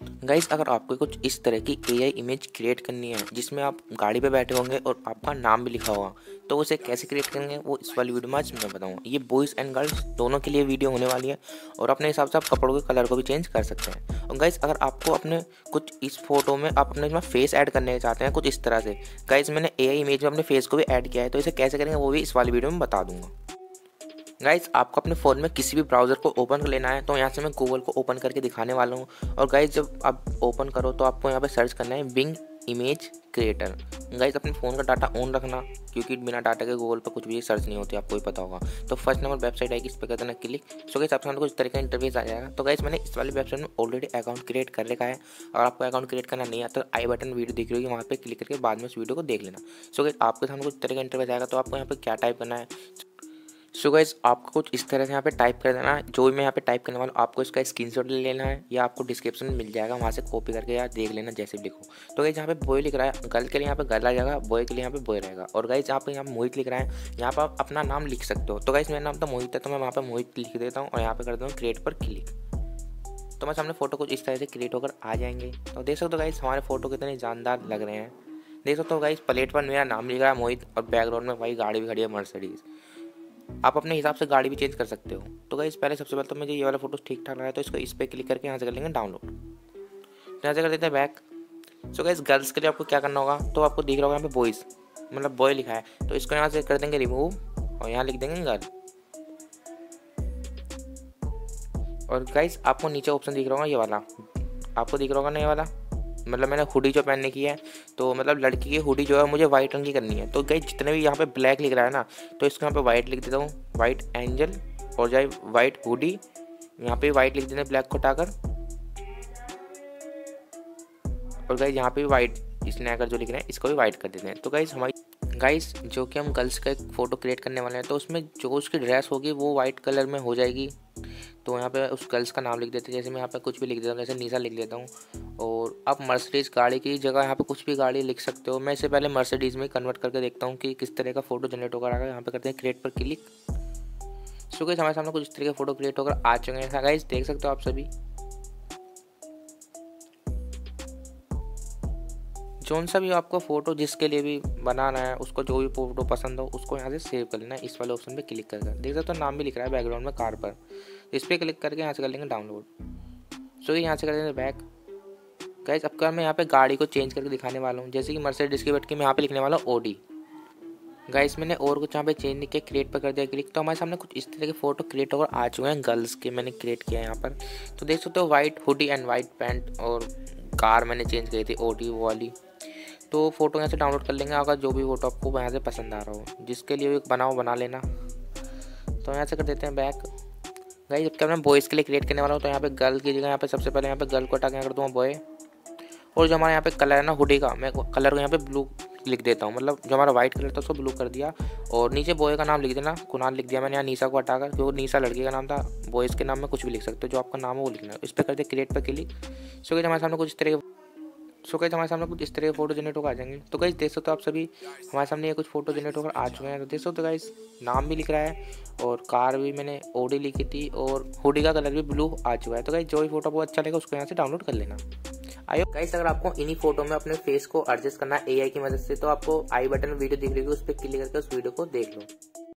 Guys, अगर आपको कुछ इस तरह की एआई इमेज क्रिएट करनी है जिसमें आप गाड़ी पे बैठे होंगे और आपका नाम भी लिखा होगा, तो उसे कैसे क्रिएट करेंगे वो इस वाली वीडियो में आज मैं बताऊंगा। ये बॉयज़ एंड गर्ल्स दोनों के लिए वीडियो होने वाली है और अपने हिसाब से आप कपड़ों के कलर को भी चेंज कर सकते हैं। और गाइस, अगर आपको अपने कुछ इस फोटो में आप अपने इसमें फेस ऐड करने चाहते हैं कुछ इस तरह से, गाइस मैंने एआई इमेज में अपने फेस को भी ऐड किया है, तो इसे कैसे करेंगे वो भी इस वाली वीडियो में बता दूंगा। गाइस, आपको अपने फ़ोन में किसी भी ब्राउज़र को ओपन कर लेना है, तो यहाँ से मैं गूगल को ओपन करके दिखाने वाला हूँ। और गाइस, जब आप ओपन करो तो आपको यहाँ पे सर्च करना है बिंग इमेज क्रिएटर। गाइस, अपने फ़ोन का डाटा ऑन रखना, क्योंकि बिना डाटा के गूगल पर कुछ भी सर्च नहीं होती, आपको ही पता होगा। तो फर्स्ट नंबर वेबसाइट आएगी, इस पर करते ना क्लिक। सो गाइस, आपके सामने कुछ तरह का इंटरफेस आ जाएगा। तो गाइस, मैंने इस वाली वेबसाइट में ऑलरेडी अकाउंट क्रिएट कर रखा है। और आपको अकाउंट क्रिएट करना नहीं आता तो आई बटन वीडियो दिख रही होगी, वहाँ पे क्लिक करके बाद में उस वीडियो को देख लेना। सो गाइस, आपके सामने कुछ तरह का इंटरफेस आएगा, तो आपको यहाँ पे क्या टाइप करना है। सो गाइस, आपको कुछ इस तरह से यहाँ पे टाइप कर देना है। जो भी मैं यहाँ पे टाइप करने वाला हूँ, आपको इसका स्क्रीनशॉट ले लेना है या आपको डिस्क्रिप्शन में मिल जाएगा, वहाँ से कॉपी करके या देख लेना जैसे भी लिखो। तो गाइस, यहाँ पे बॉय लिख रहा है, गर्ल के लिए यहाँ पे गर्ल आ जाएगा, बॉय के लिए यहाँ पे बॉय रहेगा। और गाइस, यहाँ पे मोहित लिख रहा है, यहाँ पर आप अपना नाम लिख सकते हो। तो गाइस, मेरा नाम तो मोहित है, तो मैं वहाँ पर मोहित लिख देता हूँ और यहाँ पे कर देता हूँ क्रिएट पर क्लिक। तो मैं सामने फोटो कुछ इस तरह से क्रिएट होकर आ जाएंगे। तो देख सकते हो गाइस, हमारे फोटो कितने जानदार लग रहे हैं। देख सकते हो गाइस, प्लेट पर मेरा नाम लिख रहा है मोहित और बैकग्राउंड में भाई गाड़ी भी खड़ी है मर्सिडीज। आप अपने हिसाब से गाड़ी भी चेंज कर सकते हो। तो गाइस, पहले सबसे पहले तो मुझे ये वाला फोटो ठीक ठाक लगा है, तो इसको इस पर क्लिक करके यहाँ से कर लेंगे डाउनलोड। यहाँ से कर देते हैं बैक। सो गाइस, गर्ल्स के लिए आपको क्या करना होगा, तो आपको दिख रहा होगा यहाँ पे बॉयज़ मतलब बॉय लिखा है, तो इसको यहाँ से कर देंगे रिमूव और यहाँ लिख देंगे गर्ल। और गाइस, आपको नीचे ऑप्शन दिख रहा होगा ये वाला, आपको दिख रहा होगा ना ये वाला, मतलब मैंने हुडी जो पहनने की है, तो मतलब लड़की की हुडी जो है मुझे वाइट रंग की करनी है। तो गाइस, जितने भी यहाँ पे ब्लैक लिख रहा है ना, तो इसको यहाँ पे वाइट लिख देता हूँ, वाइट एंजल, और जाए वाइट हुडी, यहाँ पे वाइट लिख देते हैं ब्लैक को हटाकर। और गाइस, यहाँ पे भी वाइट इसने आकर जो लिख रहे हैं इसको भी वाइट कर देते हैं। तो गाइस जो कि हम गर्ल्स का एक फ़ोटो क्रिएट करने वाले हैं, तो उसमें जो उसकी ड्रेस होगी वो वाइट कलर में हो जाएगी। तो यहाँ पे उस गर्ल्स का नाम लिख देते हैं, जैसे मैं यहाँ पे कुछ भी लिख देता हूँ, जैसे निशा लिख देता हूँ। और आप मर्सिडीज़ गाड़ी की जगह यहाँ पे कुछ भी गाड़ी लिख सकते हो। मैं इससे पहले मर्सिडीज़ में कन्वर्ट करके देखता हूँ कि किस तरह का फ़ोटो जनरेट होकर आएगा। यहाँ पे करते हैं क्रिएट पर क्लिक। सो गाइस, हमारे सामने कुछ इस तरह के फ़ोटो क्रिएट होकर आ चुके हैं। गाइस, देख सकते हो आप सभी, जौन सा भी आपको फ़ोटो जिसके लिए भी बनाना है, उसको जो भी फ़ोटो पसंद हो उसको यहाँ से सेव कर लेना है। इस वाले ऑप्शन पे क्लिक करके देख सकते हो नाम भी लिख रहा है बैकग्राउंड में कार पर, इस पर क्लिक करके यहाँ से कर लेंगे डाउनलोड। सो यहाँ से कर देंगे बैक। गाइस, अब मैं यहाँ पे गाड़ी को चेंज करके दिखाने वाला हूँ, जैसे कि मर्सिडीज़ की बैठ के मैं यहाँ पे लिखने वाला हूँ ओडी। गाइस, मैंने और कुछ यहाँ पे चेंज नहीं किया, क्रिएट पर कर दिया क्लिक। तो हमारे सामने कुछ इस तरह के फ़ोटो क्रिएट होकर आ चुके हैं गर्ल्स के, मैंने क्रिएट किया है यहाँ पर। तो देख सकते हो white hoodie and white pant, और कार मैंने चेंज की थी ओडी वो वाली। तो फ़ोटो यहाँ से डाउनलोड कर लेंगे, अगर जो भी फ़ोटो आपको यहाँ से पसंद आ रहा हो, जिसके लिए भी बना लेना। तो यहाँ से कर देते हैं बैक। गाइस, जबकि मैं बॉयज़ के लिए क्रिएट करने वाला हूँ, तो यहाँ पे गर्ल की जगह यहाँ पे सबसे पहले यहाँ पे गर्ल को हटा के कर दूँगा बॉय। और जो हमारे यहाँ पे कलर है ना हुडी का, मैं कलर को यहाँ पे ब्लू लिख देता हूँ, मतलब जो हमारा वाइट कलर था उसको ब्लू कर दिया। और नीचे बॉय का नाम लिख देना, कुणाल लिख दिया मैंने यहाँ निशा को हटाकर, क्योंकि निशा लड़की का नाम था। बॉयज़ के नाम में कुछ भी लिख सकते हो, जो आपका नाम है वो लिखना है। इस पर कर दे क्रिएट पर क्लिक। सो गाइस, हमारे सामने कुछ इस तरह के फ़ोटो जनरेट होकर आ जाएंगे। तो गाइस, देख सकते हो आप सभी, हमारे सामने ये कुछ फ़ोटो जनरेट होकर आ चुके हैं। तो देख सकते हो गाइस, नाम भी लिख रहा है और कार भी मैंने ओडी लिखी थी और हुडी का कलर भी ब्लू आ चुका है। तो गाइस, जो भी फोटो बहुत अच्छा लगेगा उसको यहाँ से डाउनलोड कर लेना। गाइस, अगर आपको इन्हीं फोटो में अपने फेस को एडजस्ट करना है एआई की मदद से, तो आपको आई बटन में वीडियो दिख रही है, उस पर क्लिक करके उस वीडियो को देख लो।